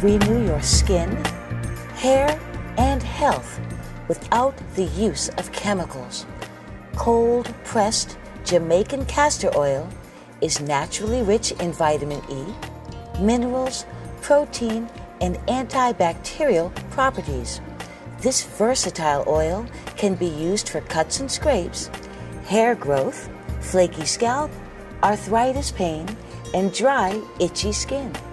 Renew your skin, hair, and health without the use of chemicals. Cold-pressed Jamaican castor oil is naturally rich in vitamin E, minerals, protein, and antibacterial properties. This versatile oil can be used for cuts and scrapes, hair growth, flaky scalp, arthritis pain, and dry, itchy skin.